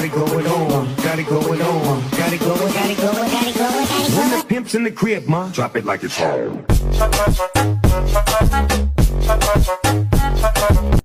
got it going on, got it going on, got it going, got it going, got it going, got it going. When the pimp's in the crib, ma, drop it like it's home.